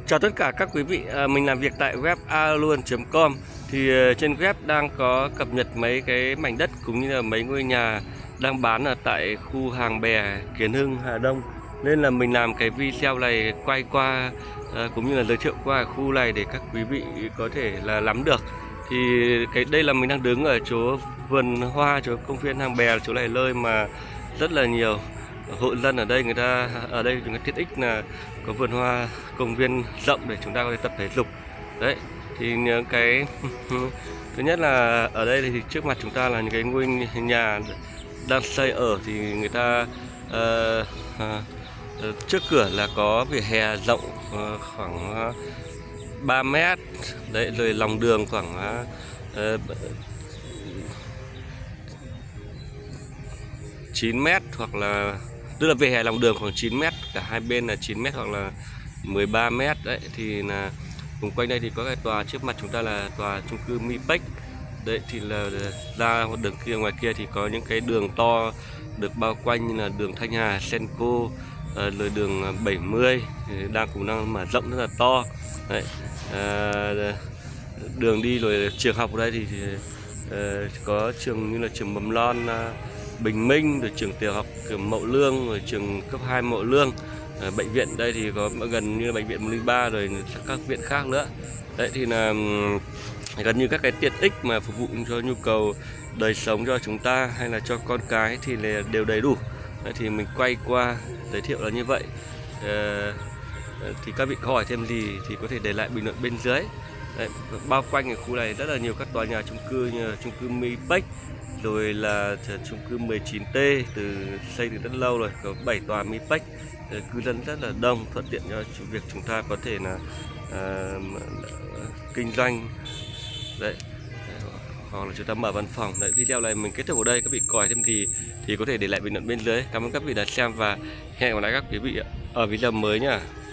Chào tất cả các quý vị, mình làm việc tại web aluon.com. Thì trên web đang có cập nhật mấy cái mảnh đất cũng như là mấy ngôi nhà đang bán ở tại khu Hàng Bè, Kiến Hưng, Hà Đông. Nên là mình làm cái video này quay qua cũng như là giới thiệu qua khu này để các quý vị có thể là nắm được. Thì đây là mình đang đứng ở chỗ vườn hoa, chỗ công viên Hàng Bè, chỗ này nơi mà rất là nhiều hộ dân ở đây, người ta ở đây chúng ta tiện ích là có vườn hoa, công viên rộng để chúng ta có thể tập thể dục. Đấy, thì những cái thứ nhất là ở đây thì trước mặt chúng ta là những cái ngôi nhà đang xây ở, thì người ta trước cửa là có vỉa hè rộng khoảng 3 mét đấy, rồi lòng đường khoảng 9 mét, hoặc là tức là vỉa hè lòng đường khoảng 9 mét, cả hai bên là 9 mét hoặc là 13 mét đấy. Thì là vùng quanh đây thì có cái tòa trước mặt chúng ta là tòa chung cư Mipex đấy, thì là ra đường kia, ngoài kia thì có những cái đường to được bao quanh như là đường Thanh Hà, Senco, rồi đường 70 đang mở rộng rất là to đấy. Đường đi rồi trường học ở đây thì có trường như là trường mầm non Bình Minh, rồi trường tiểu học Mậu Lương, rồi trường cấp 2 Mậu Lương. Bệnh viện đây thì có gần như bệnh viện 103, rồi các viện khác nữa. Đấy thì là gần như các cái tiện ích mà phục vụ cho nhu cầu đời sống cho chúng ta hay là cho con cái thì đều đầy đủ. Đấy, thì mình quay qua giới thiệu là như vậy. Thì các vị có hỏi thêm gì thì có thể để lại bình luận bên dưới. Đấy, bao quanh ở khu này rất là nhiều các tòa nhà chung cư như là chung cư Mipex, rồi là chung cư 19T xây từ rất lâu rồi, có 7 tòa Mipex, cư dân rất là đông, thuận tiện cho việc chúng ta có thể là kinh doanh đấy, hoặc là chúng ta mở văn phòng. Đấy, video này mình kết thúc ở đây. Các vị coi thêm gì thì có thể để lại bình luận bên dưới. Cảm ơn các vị đã xem và hẹn gặp lại các quý vị ở video mới nhá.